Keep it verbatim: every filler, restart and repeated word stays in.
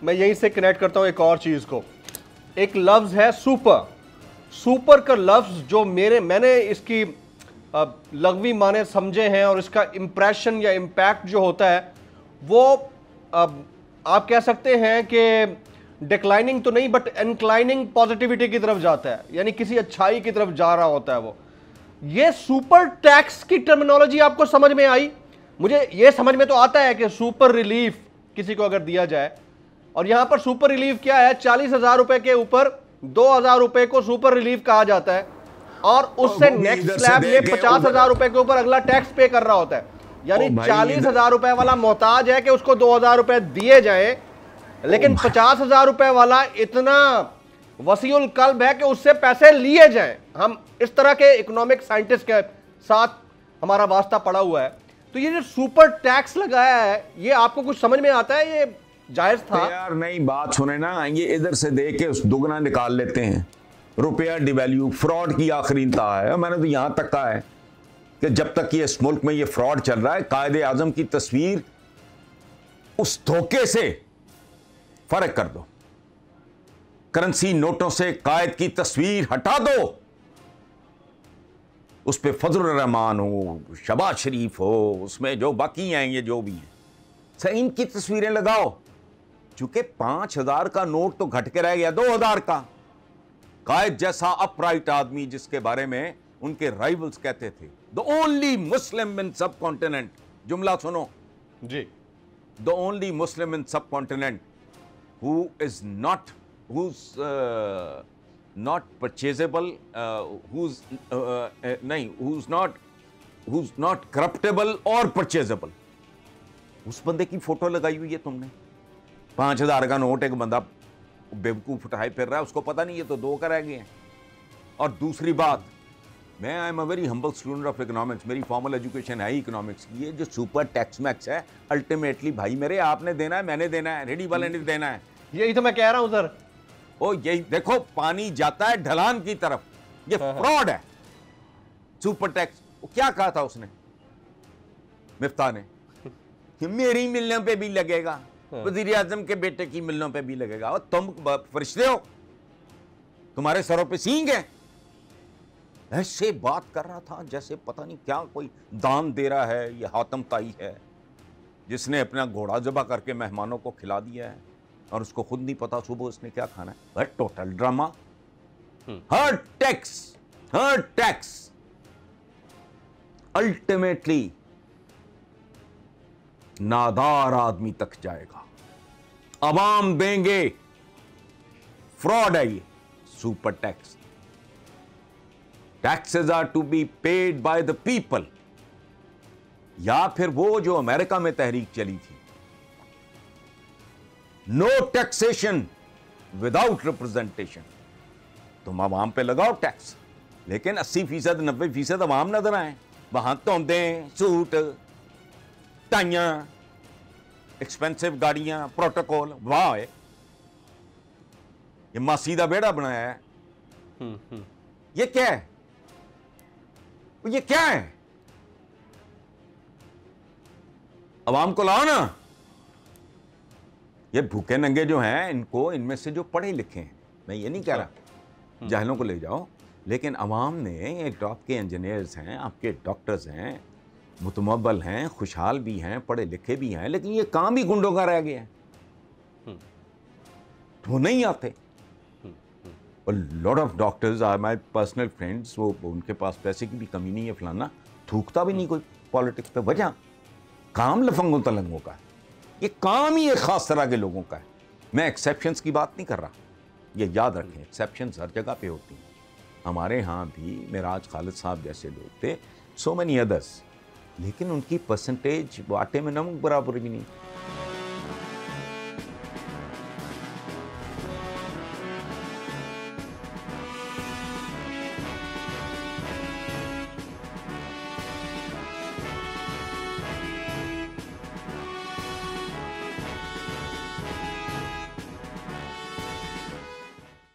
मैं यहीं से कनेक्ट करता हूं एक और चीज को। एक लफ्ज है सुपर। सुपर का लफ्ज जो मेरे मैंने इसकी लघवी माने समझे हैं और इसका इंप्रेशन या इम्पैक्ट जो होता है वो अब आप कह सकते हैं कि डिक्लाइनिंग तो नहीं बट इनक्लाइनिंग पॉजिटिविटी की तरफ जाता है, यानी किसी अच्छाई की तरफ जा रहा होता है वो। ये सुपर टैक्स की टर्मिनोलॉजी आपको समझ में आई? मुझे ये समझ में तो आता है कि सुपर रिलीफ किसी को अगर दिया जाए, और यहां पर सुपर रिलीफ क्या है, चालीस हजार रुपए के ऊपर दो हजार रुपए को सुपर रिलीफ कहा जाता है और उससे नेक्स्ट स्लैब में पचास हजार रुपए के ऊपर अगला टैक्स पे कर रहा होता है। यानी चालीस हजार रुपए वाला मोहताज है कि उसको दो हजार रुपए दिए जाए, लेकिन पचास हजार रुपए वाला इतना वसीउल कल्ब है कि उससे पैसे लिए जाएं। हम इस तरह के इकोनॉमिक साइंटिस्ट के साथ हमारा वास्ता पड़ा हुआ है। तो ये जो सुपर टैक्स लगाया है, ये आपको कुछ समझ में आता है, ये जायज था? यार नहीं, बात सुने ना, ये इधर से देख के उस दुगना निकाल लेते हैं। रुपया डिवैल्यू, फ्रॉड की आखिरी इंतहा है। मैंने तो यहां तक कहा है कि जब तक ये इस मुल्क में ये फ्रॉड चल रहा है, कायदे आजम की तस्वीर उस धोखे से फर्क कर दो, करेंसी नोटों से कायद की तस्वीर हटा दो, उस पे फजलुर रहमान हो, शबाज शरीफ हो, उसमें जो बाकी हैं ये जो भी हैं, सही इनकी तस्वीरें लगाओ। चूंकि पांच हजार का नोट तो घट के रह गया दो हजार का। कायद जैसा अपराइट आदमी जिसके बारे में उनके राइवल्स कहते थे, द ओनली मुस्लिम इन सब कॉन्टिनेंट, जुमला सुनो जी, the only Muslim in subcontinent who is not who's uh, not purchasable uh, who's uh, uh, नहीं who's not who's not corruptible or purchasable, उस बंदे की फोटो लगाई हुई है तुमने। पांच हजार का नोट एक बंदा बेवकूफ उठाए फिर रहा है, उसको पता नहीं है तो दो का रह गए हैं। और दूसरी बात, मैं I am a very humble student of economics, मेरी फॉर्मल एजुकेशन है इकोनॉमिक्स की। ये जो सुपर टैक्स मैक्स है, अल्टीमेटली भाई मेरे आपने देना है, मैंने देना है, रेडी वाले ने देना है। यही तो मैं कह रहा हूं सर। ओ यही देखो, पानी जाता है ढलान की तरफ, ये फ्रॉड है सुपर टैक्स। क्या कहा था उसने, मिफ्ता ने, कि मेरी मिलों पे भी लगेगा, वजीर आजम के बेटे की मिलों पे भी लगेगा। और तुम फरिश्ते हो, तुम्हारे सरों पे सींग है। ऐसे बात कर रहा था जैसे पता नहीं क्या कोई दान दे रहा है। ये हातम ताई है जिसने अपना घोड़ा जबा करके मेहमानों को खिला दिया है और उसको खुद नहीं पता सुबह उसने क्या खाना है। वह टोटल ड्रामा। हर टैक्स हर टैक्स अल्टीमेटली नादार आदमी तक जाएगा, अवाम देंगे। फ्रॉड है ये super tax. Taxes are to be paid by the people. या फिर वो जो अमेरिका में तहरीक चली थी, नो टैक्सेशन विदाउट रिप्रेजेंटेशन। तुम आवाम पे लगाओ टैक्स, लेकिन अस्सी फीसद नब्बे फीसद आवाम नजर आए। वहां तोंदे, सूट, टाइयां, एक्सपेंसिव गाड़ियां, प्रोटोकॉल। वाह, ये मासी दा बेड़ा बनाया है। ये क्या है, ये क्या है? आवाम को लाओ ना। ये भूखे नंगे जो हैं, इनको, इनमें से जो पढ़े लिखे हैं, मैं ये नहीं कह रहा जाहिलों को ले जाओ, लेकिन अवाम ने, एक आपके इंजीनियर्स हैं, आपके डॉक्टर्स हैं, मुतमब्बल हैं, खुशहाल भी हैं, पढ़े लिखे भी हैं, लेकिन ये काम ही गुंडों का रह गया है। वो नहीं आते। Lot of doctors are my personal friends, वो उनके पास पैसे की भी कमी नहीं है, फलाना, थूकता भी नहीं कोई पॉलिटिक्स पे। वजह काम लफंगों तलंगों का है। ये काम ही एक खास तरह के लोगों का है। मैं एक्सेप्शंस की बात नहीं कर रहा, ये याद रखें, एक्सेप्शंस हर जगह पे होती हैं। हमारे यहाँ भी मिराज खालिद साहब जैसे लोग थे, सो मेनी अदर्स, लेकिन उनकी परसेंटेज आटे में नमक बराबर भी नहीं।